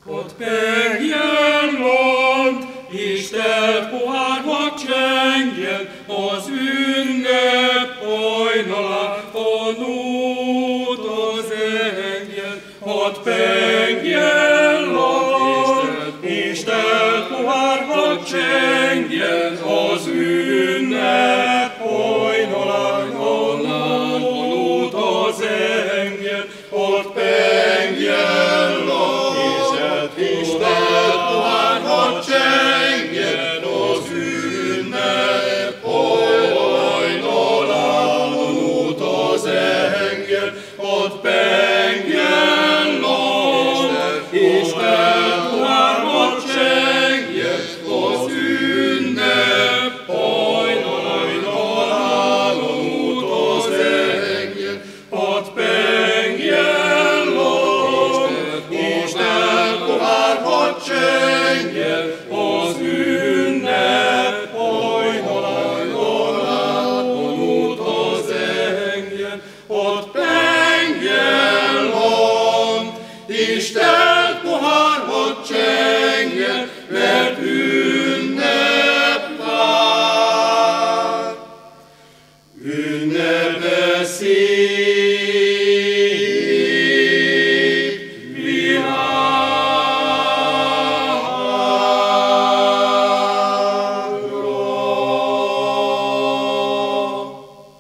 ott pengjen land, és telt pohárba csengjen, az ünnep hajnalában út az engyen. Ott pengjen land, és telt pohárba csengjen, az ünnep hajnalában út az engyen. Ott pengjen land, és telt pohárba csengjen, az ünnep hajnalában út az engyen. Ott pengjen land, és telt pohárba csengjen, az ünnep hajnalában út az engyen. Ott pengjen land, és telt pohárba csengjen, az ünnep hajnalában út az engyen. Ott pengjen land, és telt pohárba csengjen, mert ünnep vár. Ünnepe szép világra.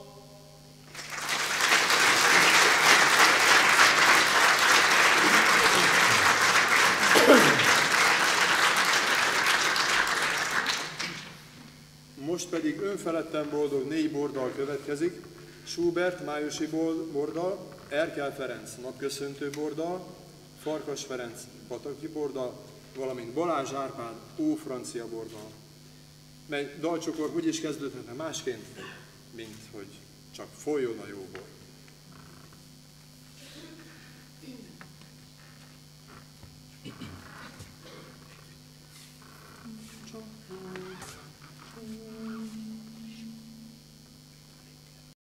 Most pedig önfeledten boldog négy bordal következik. Schubert májusi bordal, Erkel Ferenc napköszöntő bordal, Farkas Ferenc pataki bordal, valamint Balázs Árpád ófrancia bordal. Mely dalcsokor úgy is kezdődhetne másként, mint hogy csak folyjon a jó bor. Csak